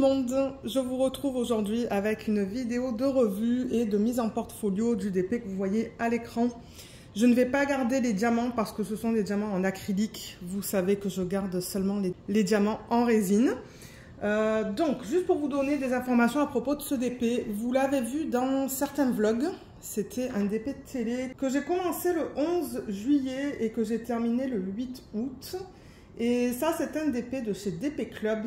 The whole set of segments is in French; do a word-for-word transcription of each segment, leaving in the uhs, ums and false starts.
monde, je vous retrouve aujourd'hui avec une vidéo de revue et de mise en portfolio du D P que vous voyez à l'écran. Je ne vais pas garder les diamants parce que ce sont des diamants en acrylique. Vous savez que je garde seulement les, les diamants en résine. Euh, donc, juste pour vous donner des informations à propos de ce D P, vous l'avez vu dans certains vlogs. C'était un D P de télé que j'ai commencé le onze juillet et que j'ai terminé le huit août. Et ça, c'est un D P de chez D P Clubs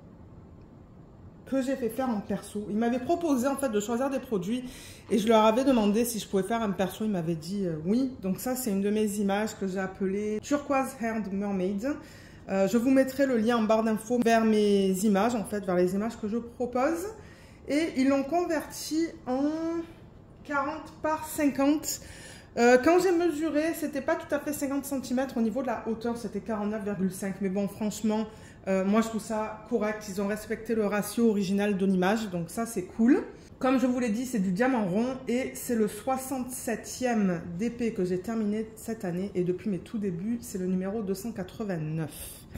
que j'ai fait faire en perso. Ils m'avaient proposé en fait de choisir des produits et je leur avais demandé si je pouvais faire un perso. Ils m'avaient dit euh, oui. Donc ça, c'est une de mes images que j'ai appelée Turquoise Haired Mermaid. Euh, je vous mettrai le lien en barre d'infos vers mes images, en fait, vers les images que je propose. Et ils l'ont converti en quarante par cinquante. Euh, quand j'ai mesuré, c'était pas tout à fait cinquante centimètres au niveau de la hauteur, c'était quarante-neuf virgule cinq. Mais bon, franchement, euh, moi je trouve ça correct. Ils ont respecté le ratio original de l'image, donc ça c'est cool. Comme je vous l'ai dit, c'est du diamant rond et c'est le soixante-septième D P que j'ai terminé cette année. Et depuis mes tout débuts, c'est le numéro deux cent quatre-vingt-neuf.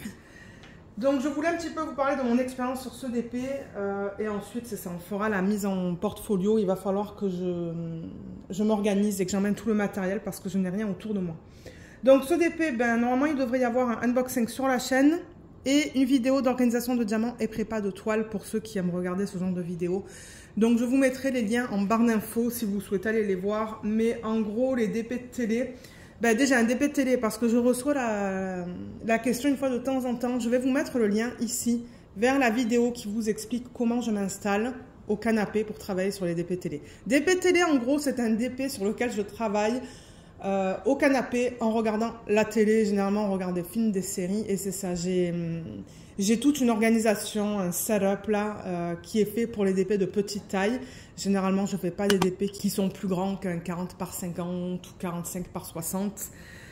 Donc je voulais un petit peu vous parler de mon expérience sur ce D P euh, et ensuite c'est ça, on fera la mise en portfolio. Il va falloir que je, je m'organise et que j'emmène tout le matériel parce que je n'ai rien autour de moi. Donc ce D P, ben, normalement il devrait y avoir un unboxing sur la chaîne et une vidéo d'organisation de diamants et prépa de toile pour ceux qui aiment regarder ce genre de vidéos. Donc je vous mettrai les liens en barre d'infos si vous souhaitez aller les voir. Mais en gros les D P de télé... Ben déjà un D P de télé parce que je reçois la, la question une fois de temps en temps. Je vais vous mettre le lien ici vers la vidéo qui vous explique comment je m'installe au canapé pour travailler sur les D P télé. D P télé en gros c'est un D P sur lequel je travaille euh, au canapé en regardant la télé. Généralement on regarde des films, des séries et c'est ça. J'ai j'ai toute une organisation, un setup là euh, qui est fait pour les D P de petite taille. Généralement, je ne fais pas des D P qui sont plus grands qu'un quarante par cinquante ou quarante-cinq par soixante.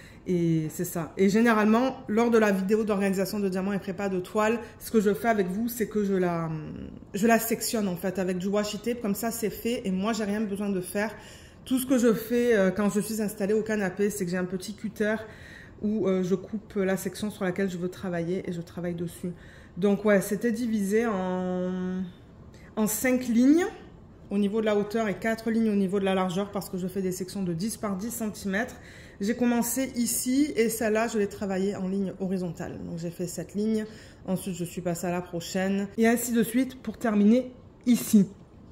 Et c'est ça. Et généralement, lors de la vidéo d'organisation de diamants et prépa de toile, ce que je fais avec vous, c'est que je la, je la sectionne en fait avec du washi tape. Comme ça, c'est fait. Et moi, j'ai rien besoin de faire. Tout ce que je fais euh, quand je suis installée au canapé, c'est que j'ai un petit cutter où euh, je coupe la section sur laquelle je veux travailler et je travaille dessus. Donc ouais, c'était divisé en, en cinq lignes au niveau de la hauteur et quatre lignes au niveau de la largeur parce que je fais des sections de dix par dix centimètres. J'ai commencé ici et celle-là, je l'ai travaillée en ligne horizontale. Donc j'ai fait cette ligne, ensuite je suis passée à la prochaine et ainsi de suite pour terminer ici.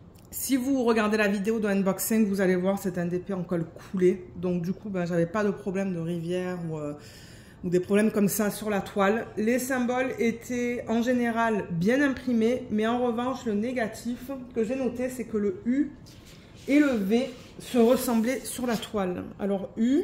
Si vous regardez la vidéo de unboxing, vous allez voir c'est un D P en colle coulée. Donc du coup, ben, j'avais pas de problème de rivière ou... Euh, ou des problèmes comme ça sur la toile. Les symboles étaient en général bien imprimés, mais en revanche, le négatif que j'ai noté, c'est que le U et le V se ressemblaient sur la toile. Alors U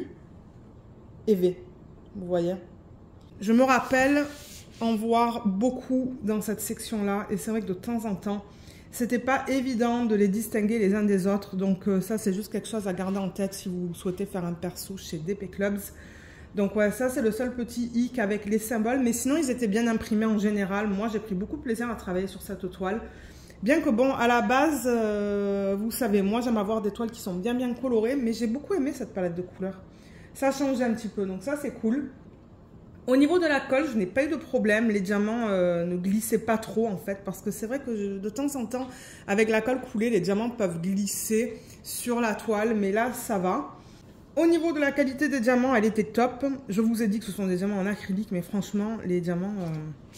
et V, vous voyez. Je me rappelle en voir beaucoup dans cette section-là, et c'est vrai que de temps en temps, c'était pas évident de les distinguer les uns des autres, donc euh, ça c'est juste quelque chose à garder en tête si vous souhaitez faire un perso chez D P Clubs. Donc ouais, ça c'est le seul petit hic avec les symboles, mais sinon ils étaient bien imprimés en général. Moi j'ai pris beaucoup de plaisir à travailler sur cette toile. Bien que bon, à la base, euh, vous savez, moi j'aime avoir des toiles qui sont bien bien colorées, mais j'ai beaucoup aimé cette palette de couleurs. Ça a changé un petit peu, donc ça c'est cool. Au niveau de la colle, je n'ai pas eu de problème. Les diamants euh, ne glissaient pas trop en fait, parce que c'est vrai que je, de temps en temps, avec la colle coulée, les diamants peuvent glisser sur la toile, mais là ça va. Au niveau de la qualité des diamants, elle était top. Je vous ai dit que ce sont des diamants en acrylique, mais franchement, les diamants, euh,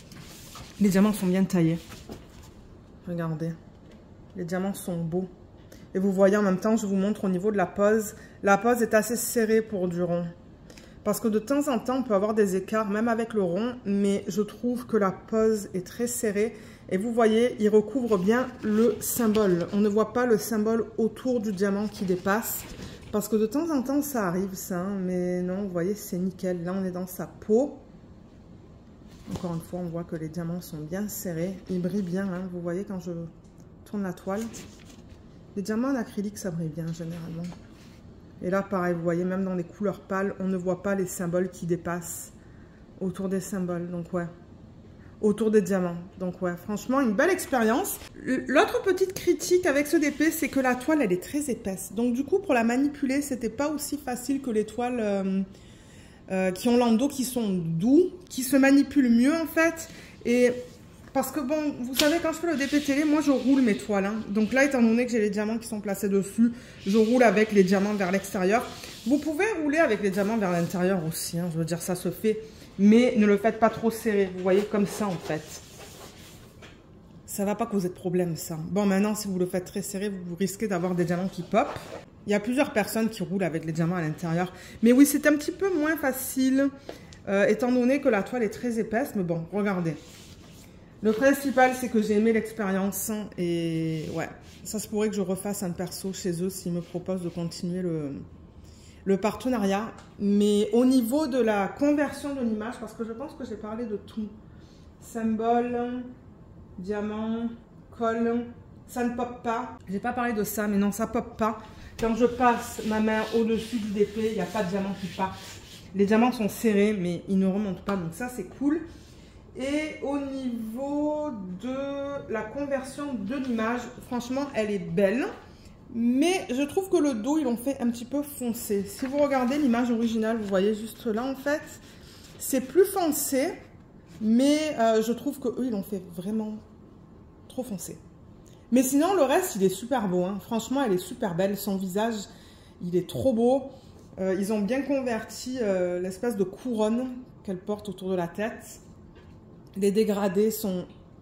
les diamants sont bien taillés. Regardez, les diamants sont beaux. Et vous voyez en même temps, je vous montre au niveau de la pose. La pose est assez serrée pour du rond. Parce que de temps en temps, on peut avoir des écarts, même avec le rond. Mais je trouve que la pose est très serrée. Et vous voyez, il recouvre bien le symbole. On ne voit pas le symbole autour du diamant qui dépasse. Parce que de temps en temps, ça arrive, ça. Hein, mais non, vous voyez, c'est nickel. Là, on est dans sa peau. Encore une fois, on voit que les diamants sont bien serrés. Ils brillent bien, hein, vous voyez, quand je tourne la toile. Les diamants en acrylique, ça brille bien, généralement. Et là, pareil, vous voyez, même dans les couleurs pâles, on ne voit pas les symboles qui dépassent autour des symboles. Donc, ouais. Autour des diamants. Donc ouais, franchement, une belle expérience. L'autre petite critique avec ce D P, c'est que la toile, elle est très épaisse. Donc du coup, pour la manipuler, c'était pas aussi facile que les toiles euh, euh, qui ont l'endos, qui sont doux, qui se manipulent mieux en fait. Et parce que bon, vous savez, quand je fais le D P télé, moi je roule mes toiles. Hein. Donc là, étant donné que j'ai les diamants qui sont placés dessus, je roule avec les diamants vers l'extérieur. Vous pouvez rouler avec les diamants vers l'intérieur aussi, hein. Je veux dire, ça se fait. Mais ne le faites pas trop serré, vous voyez, comme ça en fait. Ça va pas causer de problème, ça. Bon, maintenant, si vous le faites très serré, vous risquez d'avoir des diamants qui pop. Il y a plusieurs personnes qui roulent avec les diamants à l'intérieur. Mais oui, c'est un petit peu moins facile, euh, étant donné que la toile est très épaisse. Mais bon, regardez. Le principal, c'est que j'ai aimé l'expérience. Et ouais, ça se pourrait que je refasse un perso chez eux s'ils me proposent de continuer le, le partenariat. Mais au niveau de la conversion de l'image, parce que je pense que j'ai parlé de tout. Symbole, diamant, colle, ça ne pop pas. J'ai pas parlé de ça, mais non, ça pop pas. Quand je passe ma main au-dessus du D P, il n'y a pas de diamants qui partent. Les diamants sont serrés, mais ils ne remontent pas, donc ça c'est cool. Et au niveau de la conversion de l'image, franchement, elle est belle. Mais je trouve que le dos, ils l'ont fait un petit peu foncé. Si vous regardez l'image originale, vous voyez juste là, en fait, c'est plus foncé. Mais euh, je trouve qu'eux, ils l'ont fait vraiment trop foncé. Mais sinon, le reste, il est super beau. Hein. Franchement, elle est super belle. Son visage, il est trop beau. Euh, ils ont bien converti euh, l'espèce de couronne qu'elle porte autour de la tête. Les dégradés sont,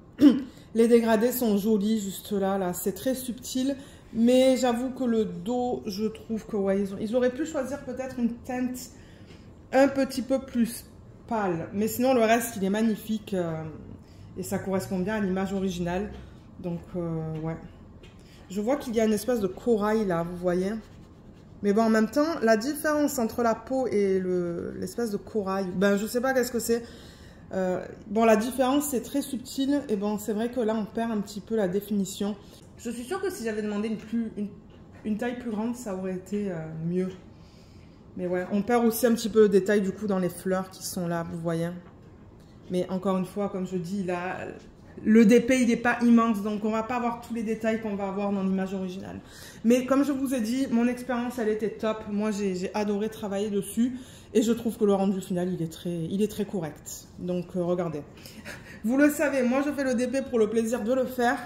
les dégradés sont jolis juste là. là. C'est très subtil. Mais j'avoue que le dos, je trouve que ouais, ils, ont, ils auraient pu choisir peut-être une teinte un petit peu plus pâle. Mais sinon, le reste, il est magnifique. Euh, et ça correspond bien à l'image originale. Donc, euh, ouais. Je vois qu'il y a une espèce de corail là, vous voyez. Mais bon, en même temps, la différence entre la peau et l'espèce de corail, ben, je sais pas qu'est-ce que c'est. Euh, bon, la différence, c'est très subtil. Et bon, c'est vrai que là, on perd un petit peu la définition. Je suis sûre que si j'avais demandé une, plus, une, une taille plus grande, ça aurait été euh, mieux. Mais ouais, on perd aussi un petit peu de détail du coup dans les fleurs qui sont là, vous voyez. Mais encore une fois, comme je dis, là, le D P, il n'est pas immense, donc on ne va pas avoir tous les détails qu'on va avoir dans l'image originale. Mais comme je vous ai dit, mon expérience, elle était top. Moi, j'ai adoré travailler dessus. Et je trouve que le rendu final, il est très, il est très correct. Donc, euh, regardez. Vous le savez, moi, je fais le D P pour le plaisir de le faire.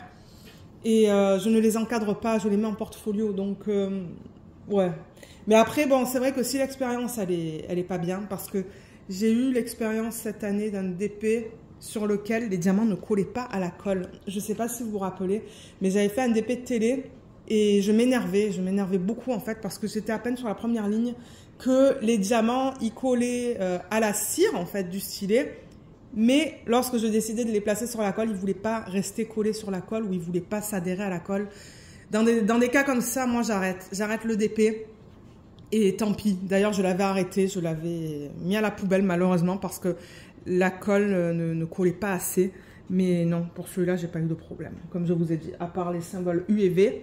Et euh, je ne les encadre pas, je les mets en portfolio. Donc, euh, ouais. Mais après, bon, c'est vrai que si l'expérience, elle est, elle est pas bien, parce que j'ai eu l'expérience cette année d'un D P sur lequel les diamants ne collaient pas à la colle. Je ne sais pas si vous vous rappelez, mais j'avais fait un D P de télé et je m'énervais, je m'énervais beaucoup en fait, parce que j'étais à peine sur la première ligne, que les diamants, ils collaient euh, à la cire en fait du stylet, mais lorsque je décidais de les placer sur la colle, ils ne voulaient pas rester collés sur la colle ou ils ne voulaient pas s'adhérer à la colle. Dans des, dans des cas comme ça, moi j'arrête, j'arrête le D P. Et tant pis, d'ailleurs je l'avais arrêté, je l'avais mis à la poubelle malheureusement parce que la colle ne, ne collait pas assez. Mais non, pour celui-là, j'ai pas eu de problème, comme je vous ai dit, à part les symboles U et V.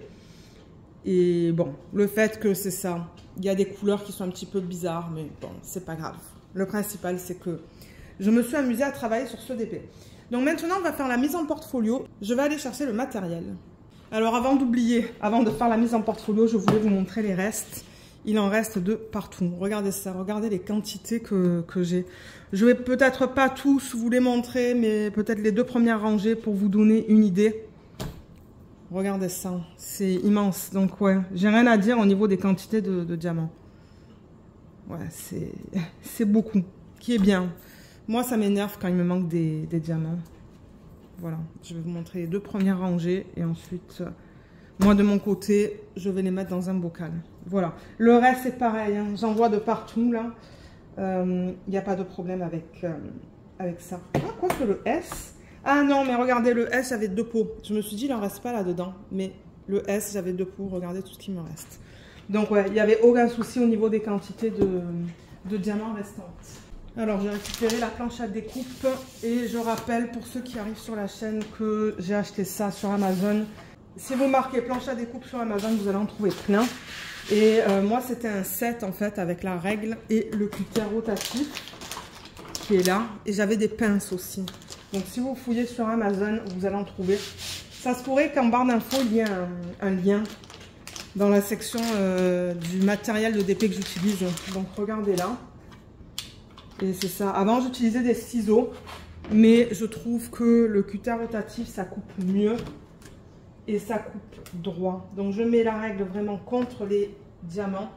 Et bon, le fait que c'est ça, il y a des couleurs qui sont un petit peu bizarres, mais bon, c'est pas grave. Le principal, c'est que je me suis amusée à travailler sur ce D P. Donc maintenant, on va faire la mise en portfolio. Je vais aller chercher le matériel. Alors avant d'oublier, avant de faire la mise en portfolio, je voulais vous montrer les restes. Il en reste de partout. Regardez ça, regardez les quantités que, que j'ai. Je vais peut-être pas tous vous les montrer, mais peut-être les deux premières rangées pour vous donner une idée. Regardez ça, c'est immense. Donc ouais, j'ai rien à dire au niveau des quantités de, de diamants. Ouais, c'est beaucoup, qui est bien. Moi, ça m'énerve quand il me manque des, des diamants. Voilà, je vais vous montrer les deux premières rangées et ensuite... Moi, de mon côté, je vais les mettre dans un bocal. Voilà. Le reste, c'est pareil. Hein. J'en vois de partout, là. Il euh, n'y a pas de problème avec, euh, avec ça. Ah, quoi que le S... Ah non, mais regardez, le S, j'avais deux pots. Je me suis dit, il n'en reste pas là-dedans. Mais le S, j'avais deux pots. Regardez tout ce qui me reste. Donc, ouais, il n'y avait aucun souci au niveau des quantités de, de diamants restantes. Alors, j'ai récupéré la planche à découpe. Et je rappelle, pour ceux qui arrivent sur la chaîne, que j'ai acheté ça sur Amazon. Si vous marquez planche à découpe sur Amazon, vous allez en trouver plein. Et euh, moi, c'était un set en fait avec la règle et le cutter rotatif qui est là. Et j'avais des pinces aussi. Donc si vous fouillez sur Amazon, vous allez en trouver. Ça se pourrait qu'en barre d'infos, il y ait un, un lien dans la section euh, du matériel de D P que j'utilise. Donc regardez là. Et c'est ça. Avant, j'utilisais des ciseaux. Mais je trouve que le cutter rotatif, ça coupe mieux. Et ça coupe droit. Donc je mets la règle vraiment contre les diamants.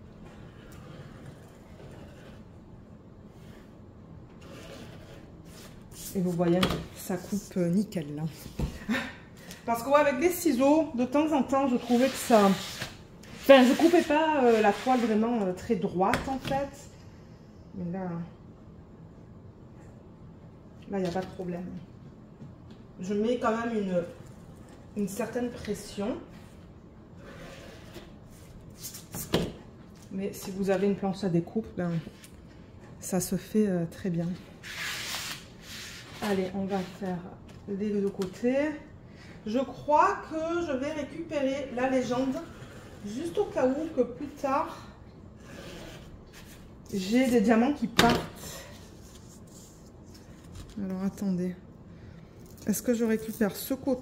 Et vous voyez, ça coupe nickel là. Parce que ouais, avec des ciseaux, de temps en temps, je trouvais que ça... Enfin, je coupais pas euh, la toile vraiment euh, très droite en fait. Mais là... Là, il n'y a pas de problème. Je mets quand même une... une certaine pression. Mais si vous avez une planche à découpe, ben, ça se fait euh, très bien. Allez, on va faire les deux côtés. Je crois que je vais récupérer la légende, juste au cas où que plus tard, j'ai des diamants qui partent. Alors, attendez. Est-ce que je récupère ce côté ?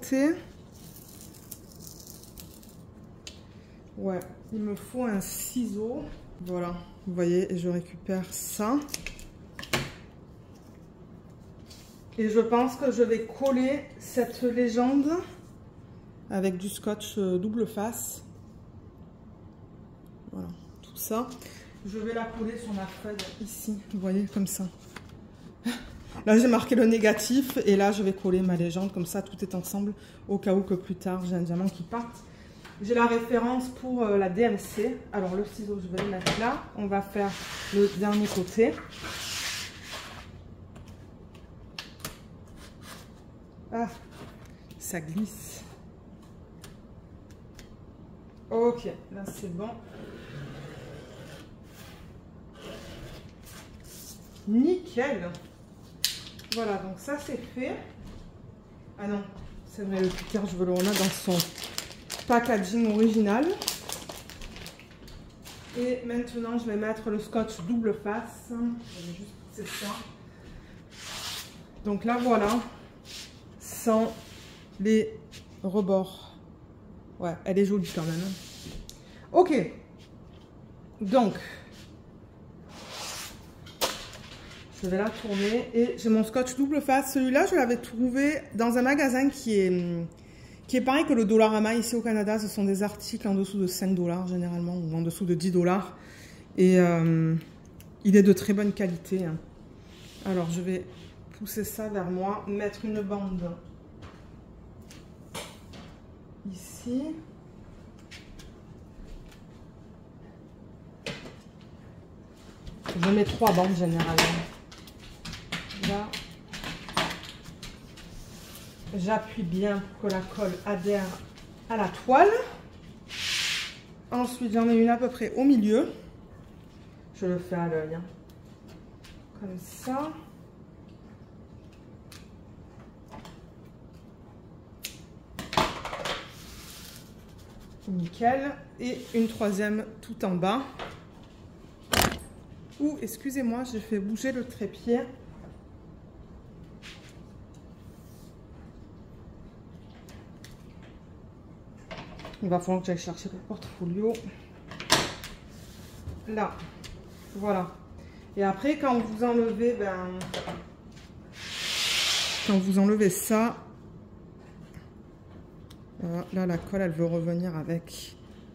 Ouais, il me faut un ciseau. Voilà, vous voyez, et je récupère ça. Et je pense que je vais coller cette légende avec du scotch double face. Voilà, tout ça. Je vais la coller sur ma feuille ici, vous voyez, comme ça. Là, j'ai marqué le négatif et là, je vais coller ma légende. Comme ça, tout est ensemble au cas où que plus tard, j'ai un diamant qui parte. J'ai la référence pour la D M C. Alors, le ciseau, je vais le mettre là. On va faire le dernier côté. Ah, ça glisse. Ok, là c'est bon. Nickel. Voilà, donc ça c'est fait. Ah non, c'est vrai, le cutter, je veux le remettre dans son packaging original. Et maintenant, je vais mettre le scotch double face. Je vais juste pousser ça. Donc là, voilà. Sans les rebords. Ouais, elle est jolie quand même. Ok. Donc, je vais la tourner. Et j'ai mon scotch double face. Celui-là, je l'avais trouvé dans un magasin qui est, qui est pareil que le Dollarama ici au Canada. Ce sont des articles en dessous de cinq dollars généralement, ou en dessous de dix dollars. Et euh, il est de très bonne qualité. Hein. Alors, je vais pousser ça vers moi, mettre une bande ici. Je mets trois bandes généralement. Là, j'appuie bien pour que la colle adhère à la toile. Ensuite, j'en ai une à peu près au milieu. Je le fais à l'œil. Hein. Comme ça. Nickel. Et une troisième tout en bas. Ouh, excusez-moi, j'ai fait bouger le trépied. Il va falloir que j'aille chercher le portfolio. Là. Voilà. Et après, quand vous enlevez, ben, quand vous enlevez ça, voilà, là, la colle, elle veut revenir avec.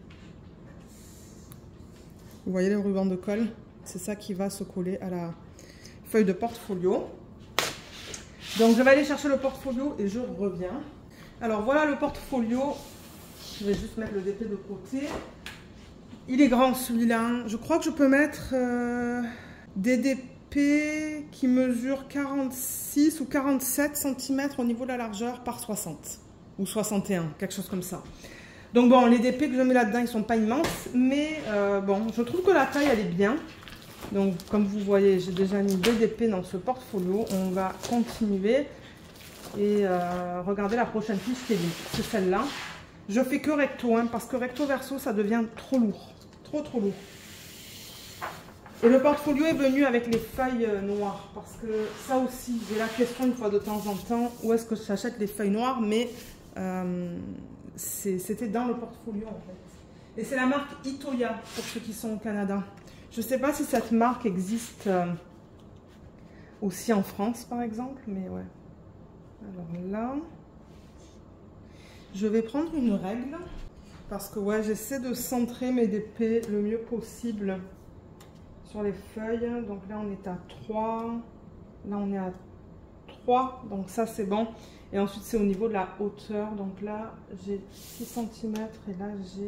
Vous voyez le ruban de colle? C'est ça qui va se coller à la feuille de portfolio. Donc, je vais aller chercher le portfolio et je reviens. Alors, voilà le portfolio. Je vais juste mettre le D P de côté. Il est grand celui-là. Je crois que je peux mettre euh, des D P qui mesurent quarante-six ou quarante-sept centimètres au niveau de la largeur par soixante. Ou soixante et un, quelque chose comme ça. Donc bon, les D P que je mets là-dedans, ils ne sont pas immenses. Mais euh, bon, je trouve que la taille, elle est bien. Donc comme vous voyez, j'ai déjà mis deux D P dans ce portfolio. On va continuer. Et euh, regardez la prochaine fiche qui est c'est celle-là. Je fais que recto, hein, parce que recto verso, ça devient trop lourd. Trop, trop lourd. Et le portfolio est venu avec les feuilles noires. Parce que ça aussi, j'ai la question une fois de temps en temps, où est-ce que j'achète les feuilles noires, mais euh, c'était dans le portfolio en fait. Et c'est la marque Itoya, pour ceux qui sont au Canada. Je ne sais pas si cette marque existe euh, aussi en France par exemple, mais ouais. Alors là, je vais prendre une règle parce que ouais, j'essaie de centrer mes D P le mieux possible sur les feuilles. Donc là on est à trois, là on est à trois, donc ça c'est bon. Et ensuite c'est au niveau de la hauteur, donc là j'ai six centimètres et là j'ai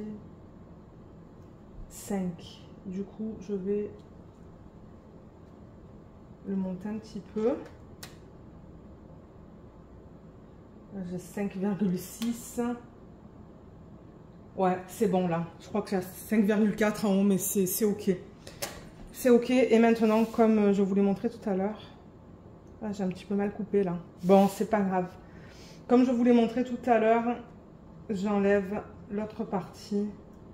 cinq. Du coup je vais le monter un petit peu. J'ai cinq virgule six. Ouais, c'est bon là. Je crois que j'ai cinq virgule quatre en haut, mais c'est ok. C'est ok. Et maintenant, comme je vous l'ai montré tout à l'heure, ah, j'ai un petit peu mal coupé là. Bon, c'est pas grave. Comme je vous l'ai montré tout à l'heure, j'enlève l'autre partie.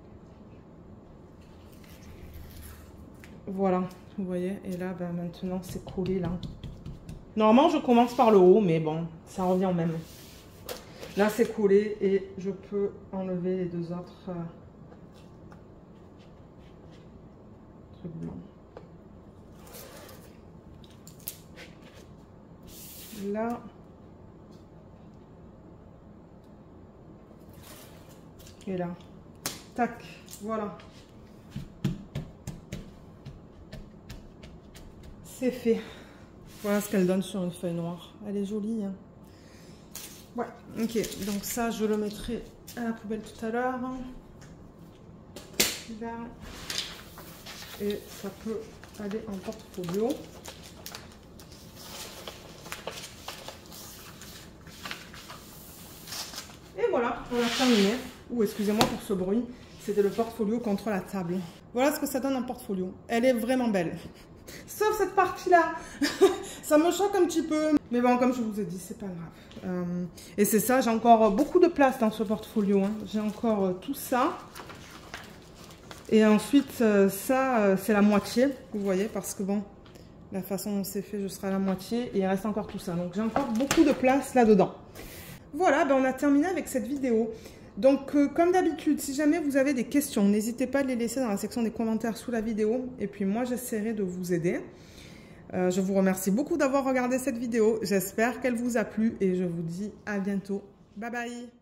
Voilà, vous voyez. Et là, ben, maintenant, c'est collé là. Normalement, je commence par le haut, mais bon, ça revient au même. Là, c'est collé et je peux enlever les deux autres euh, trucs blancs. Là. Et là. Tac, voilà. C'est fait. Voilà ce qu'elle donne sur une feuille noire. Elle est jolie, hein. Ouais, ok. Donc ça, je le mettrai à la poubelle tout à l'heure. Là. Et ça peut aller en portfolio. Et voilà, on a terminé. Ouh, excusez-moi pour ce bruit. C'était le portfolio contre la table. Voilà ce que ça donne en portfolio. Elle est vraiment belle. Sauf cette partie-là. Ça me choque un petit peu. Mais bon, comme je vous ai dit, c'est pas grave. Euh, et c'est ça, j'ai encore beaucoup de place dans ce portfolio. Hein. J'ai encore euh, tout ça. Et ensuite, euh, ça, euh, c'est la moitié. Vous voyez, parce que bon, la façon dont c'est fait, je serai à la moitié. Et il reste encore tout ça. Donc j'ai encore beaucoup de place là-dedans. Voilà, ben, on a terminé avec cette vidéo. Donc, euh, comme d'habitude, si jamais vous avez des questions, n'hésitez pas à les laisser dans la section des commentaires sous la vidéo. Et puis moi, j'essaierai de vous aider. Euh, je vous remercie beaucoup d'avoir regardé cette vidéo. J'espère qu'elle vous a plu et je vous dis à bientôt. Bye bye!